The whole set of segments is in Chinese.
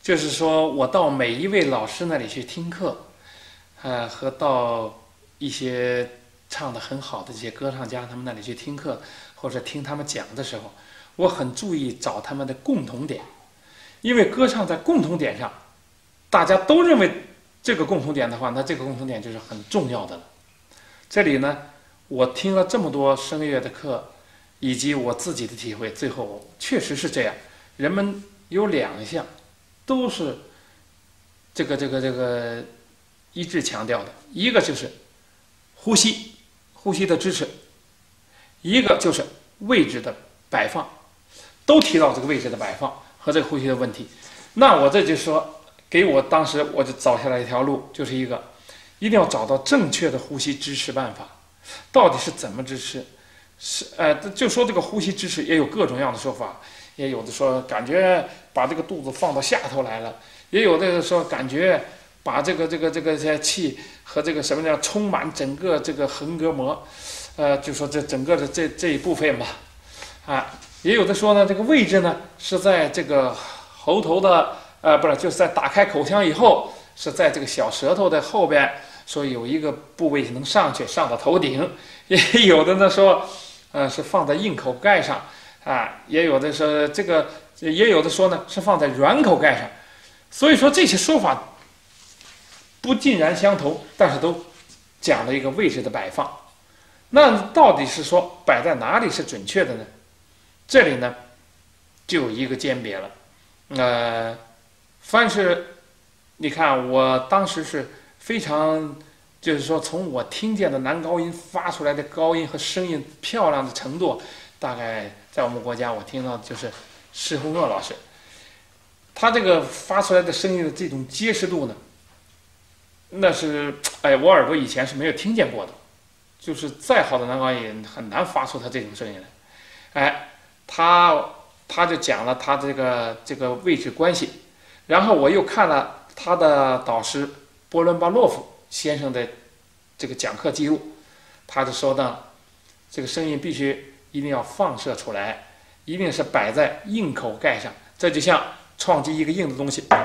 就是说我到每一位老师那里去听课，和到一些唱得很好的这些歌唱家他们那里去听课，或者听他们讲的时候，我很注意找他们的共同点，因为歌唱在共同点上，大家都认为这个共同点的话，那这个共同点就是很重要的了。这里呢，我听了这么多声乐的课，以及我自己的体会，最后确实是这样，人们有两项都是这个一致强调的，一个就是呼吸，呼吸的支持，一个就是位置的摆放，都提到这个位置的摆放和这个呼吸的问题。那我这就说，给我当时我就找下来一条路，就是一定要找到正确的呼吸支持办法，到底是怎么支持？就说这个呼吸支持也有各种样的说法，也有的说感觉把这个肚子放到下头来了，也有的说感觉把这个气和这个什么叫充满整个这个横膈膜，就说这整个的这一部分吧，也有的说呢，这个位置呢是在这个喉头的，不是，就是在打开口腔以后，是在这个小舌头的后边，说有一个部位能上去，上到头顶，也有的呢说，是放在硬口盖上，也有的说这个，也有的说呢是放在软口盖上，所以说这些说法不尽然相同，但是都讲了一个位置的摆放。那到底是说摆在哪里是准确的呢？这里呢就有一个鉴别了。凡是你看，我当时是非常，就是说从我听见的男高音发出来的高音和声音漂亮的程度，大概在我们国家我听到的就是施洪岳老师，他这个发出来的声音的这种结实度呢，那是我耳朵以前是没有听见过的，就是再好的男高音很难发出他这种声音来。他就讲了他这个位置关系，然后我又看了他的导师波伦巴洛夫先生的这个讲课记录，他就说呢，这个声音必须一定要放射出来，一定是摆在硬口盖上，这就像撞击一个硬的东西，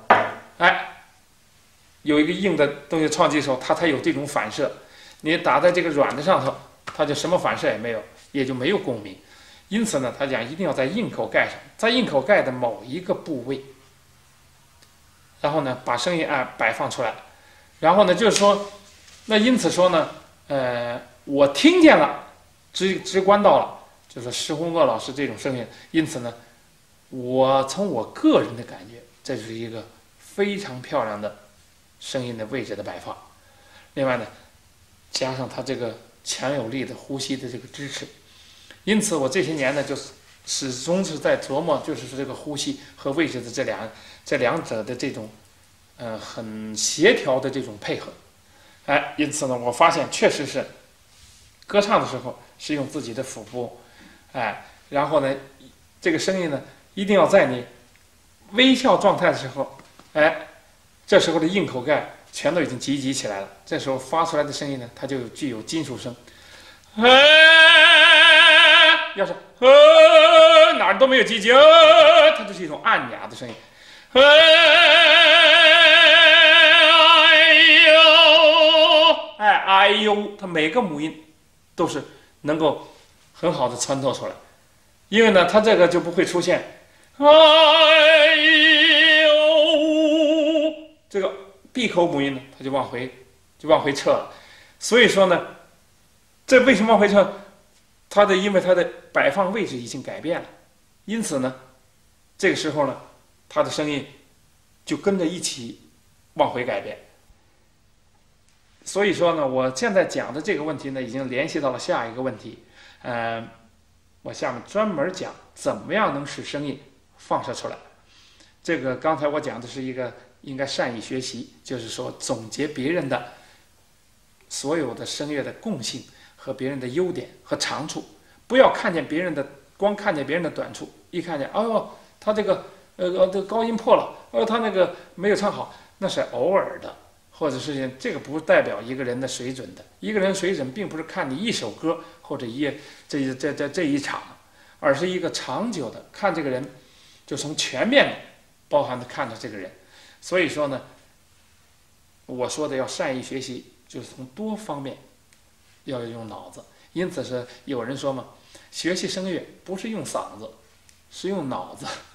有一个硬的东西撞击的时候，它才有这种反射。你打在这个软的上头，它就什么反射也没有，也就没有共鸣。因此呢，他讲一定要在硬口盖上，在硬口盖的某一个部位，然后呢，把声音摆放出来。然后呢，就是说，那因此说呢，我听见了，直观到了，就是施洪岳老师这种声音。因此呢，我从我个人的感觉，这是一个非常漂亮的声音的位置的摆放。另外呢，加上他这个强有力的呼吸的这个支持。因此，我这些年呢，就始终是在琢磨，就是说这个呼吸和位置的这两者的这种，很协调的这种配合。因此呢，我发现确实是歌唱的时候是用自己的腹部，然后呢，这个声音呢，一定要在你微笑状态的时候，这时候的硬口盖全都已经积起来了，这时候发出来的声音呢，它就具有金属声。要是哪儿都没有积极，它就是一种暗哑的声音。哎呦，它每个母音都是能够很好的穿透出来，因为呢，它这个就不会出现这个闭口母音呢，它就往回撤了。所以说呢，这为什么往回撤？因为它的摆放位置已经改变了，因此呢，这个时候呢，它的声音就跟着一起往回改变。所以说呢，我现在讲的这个问题呢，已经联系到了下一个问题。我下面专门讲怎么样能使声音放射出来。这个刚才我讲的是一个应该善于学习，就是说总结别人的所有的声乐的共性和别人的优点和长处，不要光看见别人的短处，一看见他这个这高音破了，他那个没有唱好，那是偶尔的，或者是这个不代表一个人的水准的。一个人水准并不是看你一首歌或者这一场，而是一个长久的看这个人，就从全面包含着看着这个人。所以说呢，我说的要善于学习，就是从多方面要用脑子。因此是有人说嘛，学习声乐不是用嗓子，是用脑子。